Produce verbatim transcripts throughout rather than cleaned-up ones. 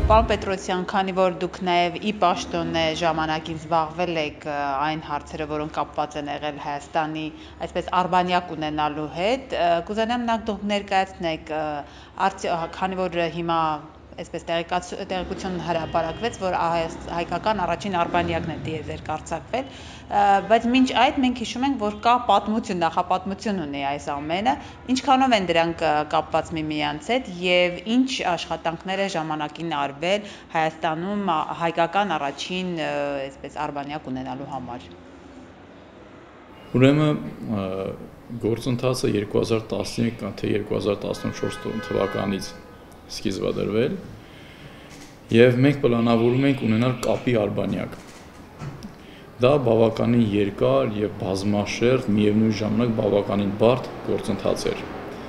Պարոն Պետրոսյան, քանի որ դուք նաև ի պաշտոնե ժամանակին զբաղվել եք այն հարցերը, որոնք կապված են եղել Հայաստանի այսպես արբանյակ ունենալու հետ, կուզենամ նախ դուք ներկայացնեք, քանի որ հիմա այսպես տեղեկություն հրապարակվեց, որ հայկական առաջին արբանյակն է տիեզերք արձակվել, բայց մինչ այդ մենք հիշում ենք, որ կա պատմություն, նախապատմություն ունի այս ամենը, ինչքանով են դրանք կապված միմյանց հետ եւ ինչ աշխատանքներ է ժամանակին արվել Հայաստանում հայկական առաջին այսպես արբանյակ ունենալու համար։ Ուրեմն գործընթացը երկու հազար տասնյոթ կամ թե երկու հազար տասնչորս թվականից սկիզբադրվել եւ մենք պլանավորում ենք ունենալ կապի արբանյակ։ Դա բավականին երկար եւ բազմաշերտ, միևնույն ժամանակ բավականին բարդ գործընթաց էր։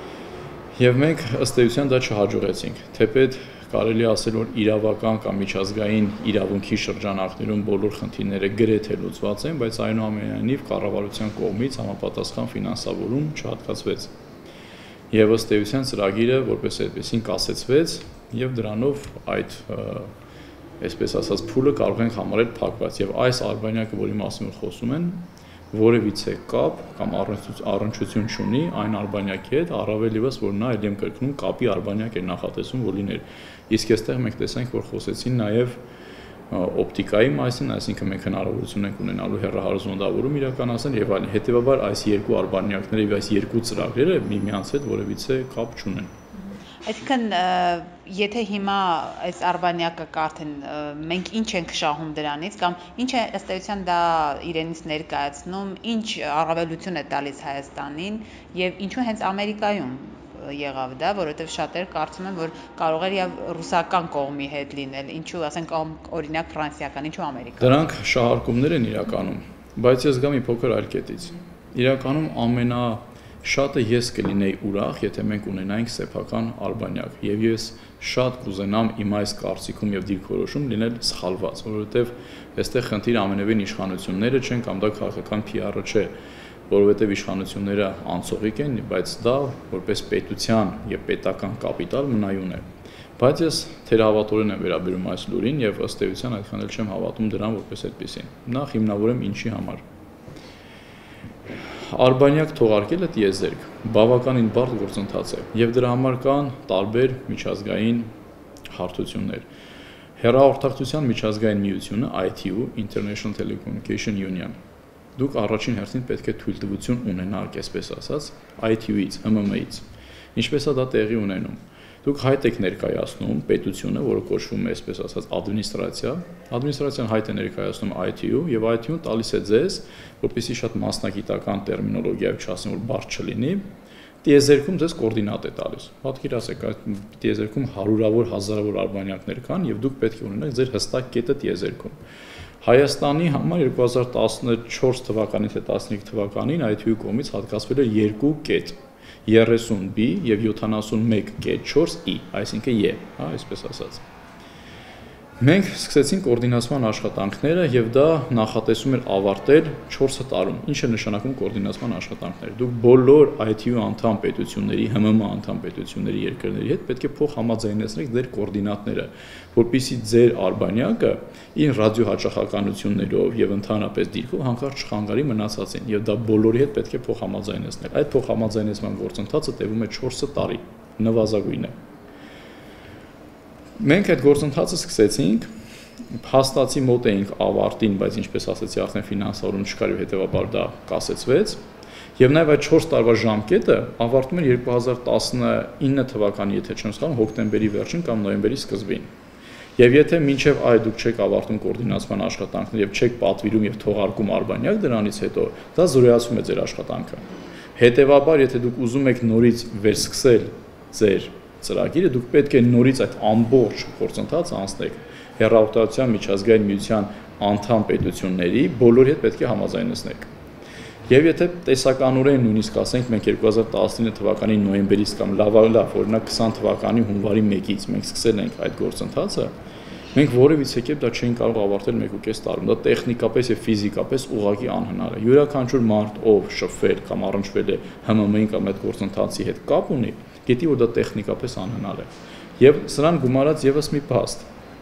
Եվ մենք ըստ էության դա չհաջողեցինք, թեպետ կարելի ասել, որ իրավական կամ միջազգային իրավունքի շրջանակներում բոլոր խնդիրները գրեթե լուծված են, բայց այնուամենայնիվ կառավարության կողմից համապատասխան ֆինանսավորում չհատկացվեց։ Եվ ըստ էության ծրագիրը որպես այդպեսին կասեցվեց եւ դրանով այդ այսպես ասած փուլը կարող ենք համարել փակված եւ այս արբանյակը, որի մասին խոսում են, որևիցե կապ կամ առնչություն չունի այն արբանյակի հետ, առավել ևս որ նա ել եմ կրկնում կապի արբանյակ է նախատեսում որ լիներ։ Իսկ այստեղ մենք տեսանք, որ խոսեցին նաեւ օպտիկայի մասին, այսինքն մենք հնարավորություն ենք ունենալու հեռահարզոնդավորում իրականացնել եւ այլն։ Հետեւաբար այս երկու արբանյակները եւ այս երկու ծրագրերը միմյանց հետ որևիցե կապ չունեն։ Այսինքն, եթե հիմա այս արբանյակը կարդեն, մենք ինչ ենք շահում դրանից կամ ինչ է ըստ էության դա իրենից ներկայացնում, ինչ առավելություն է տալիս Հայաստանին եւ ինչու հենց Ամերիկայում եղավ դա, որովհետեւ շատերը կարծում են, որ կարող էր եւ ռուսական կողմի հետ լինել, ինչու, ասենք, օրինակ ֆրանսիական, ինչու Ամերիկա։ Դրանք շահարկումներ են իրականում, բայց ես գամ մի փոքր այլ կետից։ Իրականում ամենա Շատը ես կլինեի ուրախ, եթե մենք ունենայինք սեփական արբանյակ, եւ ես շատ կուզենամ իմ այս կարծիքում եւ դիրքորոշում լինել սխալված, որովհետեւ այստեղ խնդիր ամենևին իշխանությունները չեն կամ դա քաղաքական P R-ը չէ, որովհետեւ իշխանությունները անցողիկ են, բայց դա որպես պետության եւ պետական կապիտալ մնայուն է։ Բայց ես թերահավատորեն եմ վերաբերում այս լուրին եւ ըստ էության այդքան էլ չեմ հավատում դրան որպես այդպեսին։ Նախ հիմնավորեմ ինչի համար։ Արբանյակ թողարկելը տիեզերք բավականին բարդ գործընթաց է եւ դրա համար կան տարբեր միջազգային հարթություններ։ Հեռահաղորդակցության միջազգային միությունը I T U International Telecommunication Union դուք առաջին հերթին պետք է թույլտվություն ունենաք, այսպես ասած, I T U-ից, M M A-ից։ Ինչպես է դա տեղի ունենում։ Դուք հայտ եք ներկայացնում պետությունը, որը կոչվում է, այսպես ասած, ադմինիստրացիա, ադմինիստրացիան հայտ է ներկայացնում I T U եւ I T U-ն տալիս է ձեզ, որպեսզի շատ մասնագիտական տերմինոլոգիայով չասեմ, որ բարդ չլինի, տիեզերքում ձեզ կոորդինատ է տալիս։ Պատկերացեք, այդ տիեզերքում հարյուրավոր, հազարավոր արբանյակներ կան եւ դուք պետք է ունենաք ձեր հստակ կետը տիեզերքում։ Հայաստանի համար երկու հազար տասնչորս թվականից թե տասնհինգ թվականին I T U կողմից հատկացվել էր երկու կետ երեսուն B եւ յոթանասունմեկ կետ չորս E, այսինքն E, հա, այսպես ասած։ Մենք սկսեցինք կոորդինացման աշխատանքները եւ դա նախատեսում էր ավարտել չորս տարում։ Ինչ է նշանակում կոորդինացման աշխատանքները։ Դուք բոլոր I T U անդամ պետությունների, H M M անդամ պետությունների երկրների հետ պետք է փոխհամաձայնեցնեք ձեր կոորդինատները, որpիսի ձեր արբանյակը իր ռադիոհաճախականություններով եւ ընդհանրապես դիրքով հանկարծ չխանգարի մնացածին եւ դա բոլորի հետ պետք է փոխհամաձայնեցնել։ Այդ փոխհամաձայնեցման գործընթացը տևում է չորս տարի, նվազագույնը։ Մենք այդ գործընթացը սկսեցինք, հաստատի մոտ էինք ավարտին, բայց ինչպես ասեցի, արդեն ֆինանսավորում չկար եւ հետեւաբար դա կասեցվեց։ Եվ նաեւ այդ չորս տարվա ժամկետը ավարտվում էր երկու հազար տասնինը թվականի, եթե չեմ սխալվում, հոկտեմբերի վերջին կամ նոյեմբերի սկզբին։ Եվ եթե մինչև այդ դուք չեք ավարտում կոորդինացման աշխատանքները եւ չեք պատվիրում եւ թողարկում արբանյակ դրանից հետո, դա զորացում է ձեր աշխատանքը։ Հետեւաբար, եթե դուք ուզում եք նորից վերսկսել ձեր ծրագիրը, դուք պետք է նորից այդ ամբողջ գործընթացը անցնեք հեռահաղորդակցության միջազգային միության անդամ պետությունների բոլորի հետ պետք է համաձայնեցնեք։ Եվ եթե տեսականորեն նույնիսկ ասենք մենք երկու հազար տասնինը թվականի նոյեմբերից կամ լավ օրինակ քսան թվականի հունվարի մեկից մենք սկսել ենք այդ գործընթացը, մենք որևիցե կերպ դա չէինք կարող ավարտել մեկ ու կես տարում։ Դա տեխնիկապես եւ ֆիզիկապես ուղղակի անհնար է։ Յուրաքանչյուր մարդ, ով շփվել կամ առնչվել է H M M-ի կամ այդ գործընթացի հետ կապ ունի, գիտի որ դա տեխնիկապես անհնար է։ Եվ սրան գումարած եւս մի փաստ։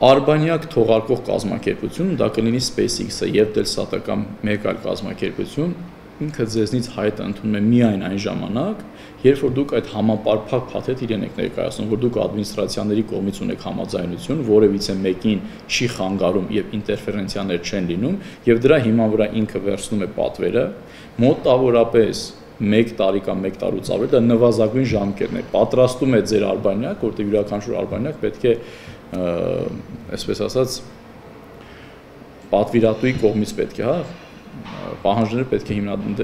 Արբանյակ թողարկող կազմակերպություն, դա կլինի SpaceX-ը եւ Telsat-ը կամ մեկ այլ կազմակերպություն, ինքը ձեզնից հայտը ընդունում է միայն այն ժամանակ, երբ որ դուք այդ համապարփակ փաթեթ իրեն եք ներկայացնում, որ դուք ադմինիստրացիաների կողմից ունեք համաձայնություն, որևիցե մեկին չի խանգարում եւ ինտերֆերենցիաներ չեն լինում, եւ դրա հիման վրա ինքը վերցնում է պատվերը, մոտավորապես մեկ տարի կամ մեկ տարուց ավել, դա նվազագույն ժամկետն է, պատրաստում է ձեր արբանյակ, որտեղ յուրաքանչյուր արբանյակ պետք է, այսպես ասած, պատվիրատուի կողմից պետք է, հա, պահանջները պետք է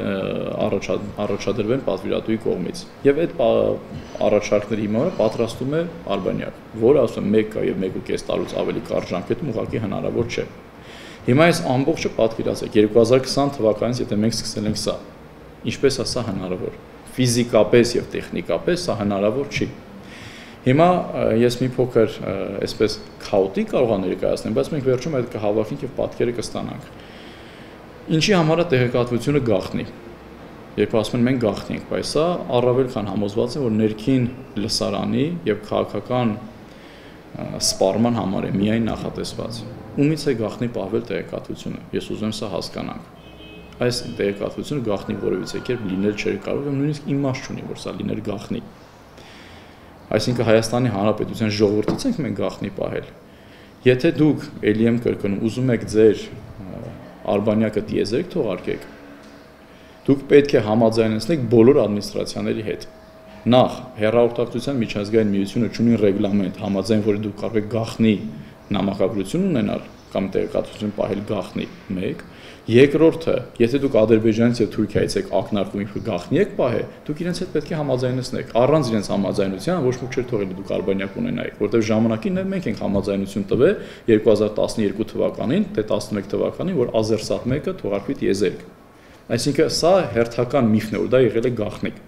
առաջադրվեն պատվիրատուի կողմից։ Եվ այդ առաջարկների հիման վրա պատրաստում է արբանյակ, որը ասում է մեկ եւ մեկ ու կես տարուց ավելի կարճ ժամկետում ուղղակի հնարավոր չէ։ Հիմա այս ամբողջը պատկերացրեք երկու հազար քսան թվականից, եթե մենք սկսել ենք սա, ինչպես է սա հնարավոր։ Ֆիզիկապես եւ տեխնիկապես սա հնարավոր չի։ Հիմա ես մի փոքր այսպես քաոտիկ կարող եմ ներկայացնել, բայց մենք վերջում այդ կհավաքենք եւ պատկերը կստանանք։ Ինչի համար է տեղեկատվությունը գաղտնի։ Երբ ասում են մենք գաղտնի ենք, բայց սա առավել քան համոզված է, որ ներքին լսարանի եւ քաղաքական սպառման համար է միայն նախատեսված։ Ումից է գաղտնի պահվել տեղեկատվությունը։ Ես ուզում եմ սա հասկանանք։ Այս տեղեկատվությունը գաղտնի որևիցե կերպ լինել չէր կարող եւ նույնիսկ իմաստ չունի, որ սա լիներ գաղտնի։ Այսինքն Հայաստանի Հանրապետության ժողովրդից ենք մենք գաղտնի պահել։ Եթե դուք ելի եմ կրկնում, ուզում եք ձեր արբանյակը տիեզերք թողարկեք, դուք պետք է համաձայնեցնեք բոլոր ադմինիստրացիաների հետ։ Նախ հեռուստատեսության միջազգային միությունը ունի ռեգլամենտ, համաձայն որի դուք կարող եք գաղտնի նամակագրություն ունենալ կամ տեղեկատվություն պահել գաղտնի մեկ։ Երկրորդը, եթե դուք Ադրբեջանից եւ Թուրքիայից եք ակնարկում ինչ-որ գաղտնի եք պահել, դուք իրենց հետ պետք է համաձայնեցնեք։ Առանց իրենց համաձայնության ոչ ոք չէր թողել դուք արբանյակ ունենայիք, որտեղ ժամանակին մենք ենք համաձայնություն տվել երկու հազար տասներկու թվականին, թե տասնմեկ թվականին, որ Ազերսատ մեկը թողարկվի տիեզերք։ Այսինքն սա հերթական միֆն է, որ դա եղել է գաղտնիք։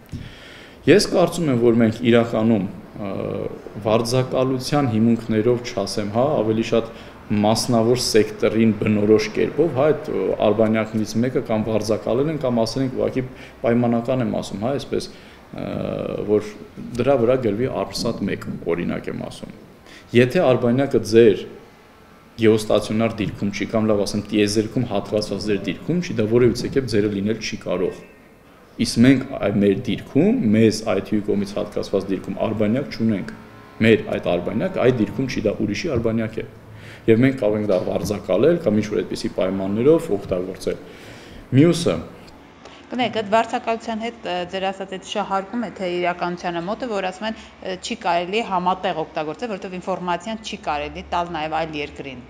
Ես կարծում եմ, որ մենք իրականում վարձակալության հիմունքներով չասեմ, հա, ավելի շատ մասնավոր սեկտորին բնորոշ կերպով, հա, այդ արբանյակներից մեկը կամ վարձակալել են կամ ասել են ուղղակի պայմանական եմ ասում, հա, այսպես որ դրա վրա գրվի Արփսատ մեկ, օրինակ եմ ասում։ Եթե արբանյակը ձեր գեոստացիոնար դիրքում չի կամ լավ ասեմ տիեզերքում հատկացված ձեր դիրքում չի, դա որևիցե կերպ ձերը լինել չի կարող։ Իսկ մենք մեր դիրքում, մեզ այ թի յու կողմից հատկացված դիրքում արբանյակ չունենք։ Մեր այդ արբանյակը այդ դիրքում չի, դա ուրիշի արբանյակ է։ Եվ մենք կարող ենք դա վարձակալել կամ ինչ-որ այդպիսի պայմաններով օգտագործել։ Մյուսը Կներեք, այդ վարձակալության հետ ձեր ասած այդ շահարկում է, թե իրականությանը մոտ է, որ ասում են չի կարելի համատեղ օգտագործել, որովհետև ինֆորմացիան չի կարելի տալ նաև այլ երկրին։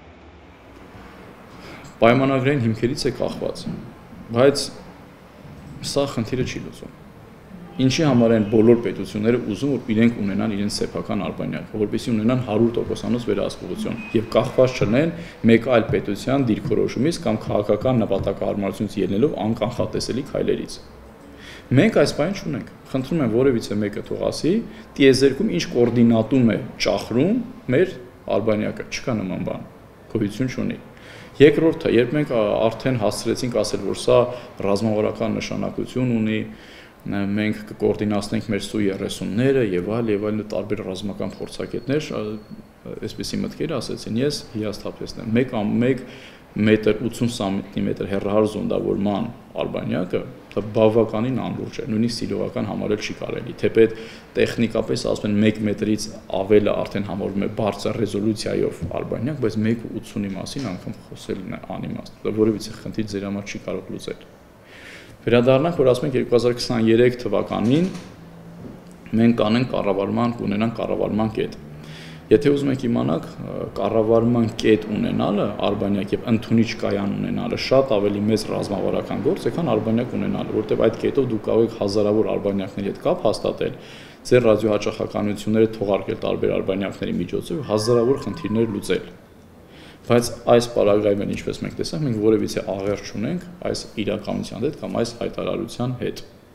Պայմանագրային հիմքերից է կախված, բայց սա խնդիրը չի լուծում։ Ինչի համար են բոլոր պետությունները ուզում, որ իրենք ունենան իրենց սեփական արբանյակը, որպեսզի ունենան հարյուր տոկոսանոց վերահսկողություն եւ կախված չլինեն մեկ այլ պետության դիրքորոշումից կամ քաղաքական նպատակահարմարությունից ելնելով անկանխատեսելի քայլերից։ Մենք այս բանը չունենք։ Խնդրում եմ որևիցե մեկը թող ասի, տիեզերքում ինչ կոորդինատում է ճախրում մեր արբանյակը, չկա նման բան։ Գոյություն չունի։ Երկրորդը, երբ մենք արդեն հասցրեցինք ասել, որ սա ռազմավարական նշանակություն ունի, մենք կկոորդինացնենք մեր Սու երեսունները եւ այլ եւ այլ տարբեր ռազմական փորձակետներ, այսպեսի մտքեր ասեցին, ես հիասթափեցնեմ։ մեկ մետր ութսուն սանտիմետր հեռահար զոնդավորման արբանյակը դա բավականին անլուրջ է, նույնիսկ սիրողական համարել չի կարելի, թեպետ տեխնիկապես ասում են մեկ մետրից ավելը արդեն համարվում է բարձր ռեզոլյուցիայով արբանյակ, բայց մեկ ութսունի մասին անգամ խոսելն է անիմաստ, դա որևիցե խնդիր ձեր համար չի կարող լուծել։ Վերադառնանք, որ ասում ենք երկու հազար քսաներեք թվականին մենք կանենք կառավարման, կունենանք կառավարման կետ։ Եթե ուզում եք իմանաք, կառավարման կետ ունենալը, արբանյակ եւ ընդունիչ կայան ունենալը շատ ավելի մեծ ռազմավարական գործ է, քան արբանյակ ունենալը, որտեղ այդ կետով դուք կարող եք հազարավոր արբանյակների հետ կապ հաստատել, ձեր ռադիոհաճախականությունները թողարկել տարբեր արբանյակների միջոցով, հազարավոր խնդիրներ լուծել։ Բայց այս պարագայում ինչպես մենք տեսանք, մենք որևիցե աղերս չունենք այս իրականության հետ կամ այս հայտարարության հետ։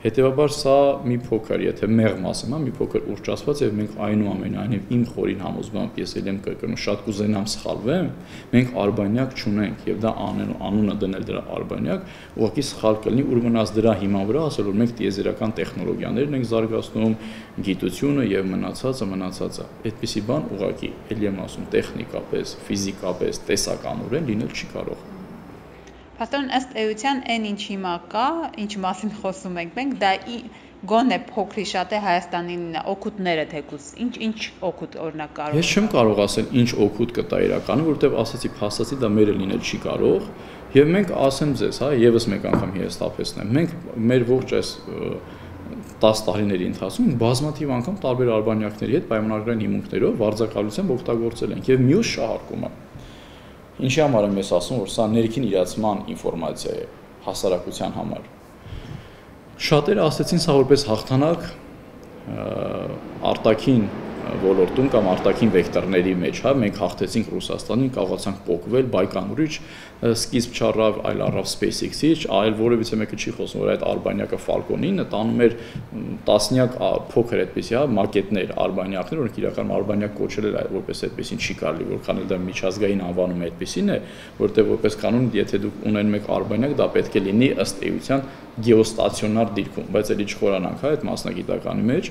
Հետևաբար սա մի փոքր, եթե մեղմ ասեմ, մի փոքր ուռճացված եւ մենք այնուամենայնիվ իմ խորին համոզմամբ ես ելեմ կրկնում, շատ կուզենամ սխալվեմ, մենք արբանյակ չունենք եւ դա անելու անունը դնել դրա արբանյակ, ուղղակի սխալ կլինի, ու մնաց դրա հիման վրա ասել որ մենք տիեզերական տեխնոլոգիաներն ենք զարգացնում, գիտությունը եւ մնացածը մնացածը։ Այդպիսի բան ուղղակի ելի եմ ասում տեխնիկապես, ֆիզիկապես, տեսականորեն լինել չի կարող։ Պաստորն ըստ էության այն ինչ հիմա կա, ինչ մասին խոսում ենք մենք, դա գոնե փոքրի շատ է Հայաստանին օգուտները թեկուզ, ինչ-ինչ օգուտ օրինակ կարող։ Ես չեմ կարող ասել ինչ օգուտ կտա իրականում, որովհետև ասացի, փաստացի դա մերը լինել չի կարող, եւ մենք ասեմ ձեզ, հա, եւս մեկ անգամ հիասթափեցնեմ, մենք մեր ողջ այս տասը տարիների ընթացքում բազմաթիվ անգամ տարբեր արբանյակների հետ պայմանագրային հիմունքներով վարձակալությամբ օգտագործել ենք եւ մյուս շահարկումը Ինչի համար եմ ես ասում, որ սա ներքին իրացման ինֆորմացիա է հասարակության համար։ Շատերը ասեցին սա որպես հաղթանակ արտաքին ոլորտում կամ արտաքին վեկտորների մեջ, հա, մենք հաղթեցինք Ռուսաստանին, կարողացանք փոխվել Բայկոնուրից, սկիզբ չառավ, այլ առավ SpaceX-ից, այլ որևիցե մեկը չի խոսում, որ այդ արբանյակը Falcon-ինը տանում էր տասնյակ փոքր այդպիսի, հա, մակետներ, արբանյակներ, որոնք իրականում արբանյակ կոչել էլ որպես այդպեսին չի կարելի, որքան էլ դա միջազգային անվանում այդպեսին է, որտեղ որպես կանոն, եթե դուք ունեն մեկ արբանյակ, դա պետք է լինի ըստ էության գեոստացիոնար դիրքում, բայց էլի չխորանանք, հա, այդ մասնագիտականի մեջ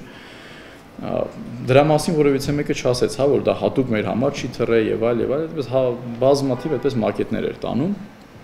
Դրա մասին որևիցե մեկը չասեց, հա, որ դա հատուկ մեր համար չի թռե եւ այլ եւ այլ, այդպես հա բազմաթիվ այդպես մակետներ էր տանում։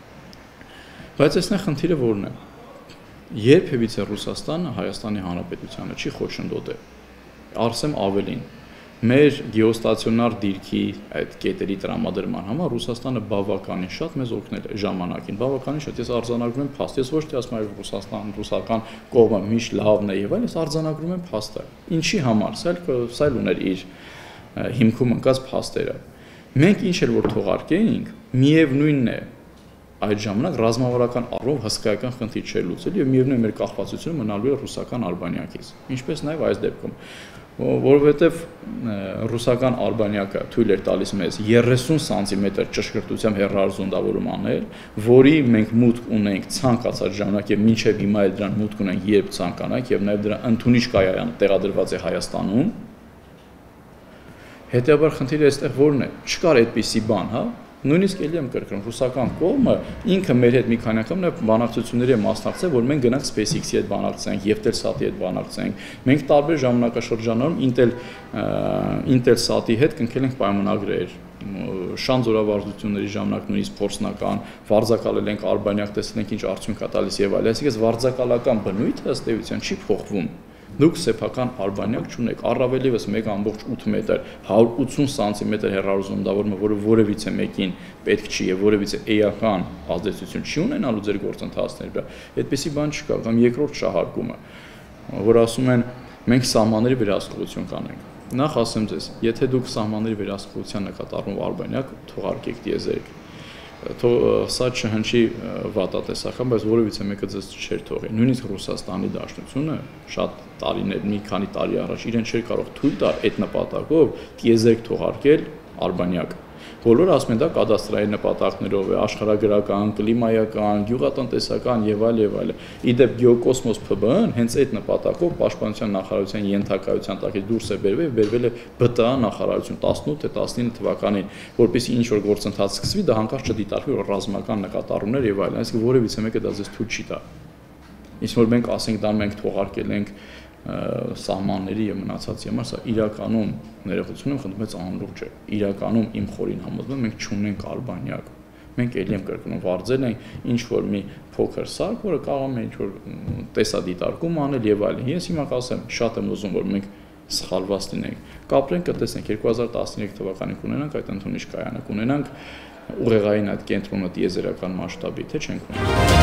Բայց այսնեղ խնդիրը որն է։ Երբևիցե Ռուսաստանը Հայաստանի Հանրապետությանը չի խոչընդոտել։ Արսեմ ավելին։ Մեր գեոստացիոնար դիրքի այդ կետերի տրամադրման համար Ռուսաստանը բավականին շատ մեզ օգնել է ժամանակին, բավականին շատ։ Ես արձանագրում եմ փաստ, ես ոչ թե ասում եմ Ռուսաստան, ռուսական կողմը միշտ լավն է եւ այլ, ես արձանագրում եմ փաստը։ Ինչի համար, սա սա ուներ իր հիմքում ընկած փաստերը։ Մենք ինչ էլ որ թողարկեինք, միևնույնն է այդ ժամանակ ռազմավարական առով հսկայական խնդիր չէր լուծել եւ միևնույն մեր կախվածությունը մնալու է ռուսական արբանյակից։ Ինչպես նաեւ այս դեպքում որովհետև ռուսական արբանյակը թույլ էր տալիս մեզ երեսուն սանտիմետր ճշգրտությամբ հեռարձունդավորում անել, որի մենք մուտք ունենք ցանկացած ժամանակ եւ մինչեւ հիմա էլ դրան մուտք ունենք երբ ցանկանանք եւ նաեւ դրա ընդունիչ կայարան տեղադրված է Հայաստանում։ Հետեւաբար խնդիրը այստեղ որն է։ Չկար այդպիսի բան, հա։ Նույնիսկ էլի եմ կրկնում, ռուսական կողմը ինքը մեր հետ մի քանի անգամ բանակցությունների է մասնակցել, որ մենք գնանք SpaceX-ի հետ բանակցենք, Eutelsat-ի հետ բանակցենք։ Մենք տարբեր ժամանակաշրջաններում Intel Intelsat-ի հետ կնքել ենք պայմանագրեր, շան զորավարժությունների ժամանակ նույնիսկ փորձնական, վարձակալել ենք արբանյակ, տեսել ենք ինչ արդյունք է տալիս եւ այլ։ Այսինքն վարձակալական բնույթը ըստ էության չի փոխվում։ Դուք սեփական արբանյակ չունեք, առավել ևս մեկ ամբողջ ութ մետր, հարյուր ութսուն սանտիմետր հեռարձունդավորումը, որը որևիցե մեկին պետք չի եւ որևիցե էական ազդեցություն չի ունենալու ձեր գործընթացների վրա։ Այդպեսի բան չկա, կամ երկրորդ շահարկումը, որ ասում են մենք սահմանների վերահսկողություն կանենք։ Նախ ասեմ ձեզ, եթե դուք սահմանների վերահսկողության նկատառում արբանյակ թողարկեք տիեզերք, սա չհնչի վատատեսական, բայց որևիցե մեկը ձեզ չէր թողի։ Նույնիսկ Ռուսաստանի Դաշնությունը շատ տարիներ, մի քանի տարի առաջ իրեն չէր կարող թույլ տալ այդ նպատակով տիեզերք թողարկել արբանյակ։ Բոլորը ասում են դա կադաստրային նպատակներով է, աշխարհագրական, կլիմայական, գյուղատնտեսական եւ այլ եւ այլ։ Իդեպ Գեոկոսմոս Փ B N հենց այդ նպատակով Պաշտպանության նախարարության ենթակայության տակ դուրս է բերվել եւ բերվել է B T A նախարարություն տասնութ թե տասնինը թվականին, որպեսզի ինչ որ գործընթաց սկսվի, դա հանկարծ չդիտարկվի որ ռազմական նկատառումներ եւ այլն, այսինքն որևիցե մեկը դա ձեզ թույլ չի տա։ Իսկ որ մենք ասենք դա մենք թողարկել ենք սահմանների եւ մնացածի համար, սա իրականում ներողություն եմ խնդրում, բայց անլուրջ է։ Իրականում իմ խորին համոզմամբ մենք չունենք արբանյակ։ Մենք էլի եմ կրկնում, վարձել ենք ինչ որ մի փոքր սարք, որը կարող է ինչ որ տեսադիտարկում անել եւ այլն։ Ես հիմա կասեմ, շատ եմ ուզում, որ մենք սխալված լինենք։ Կապրենք, կտեսնենք երկու հազար տասնյոթ թվականին կունենանք այդ ընդունիչ կայանը, կունենանք ուղեղային այդ կենտրոնը տիեզերական մասշտաբի, թե չենք ունենա։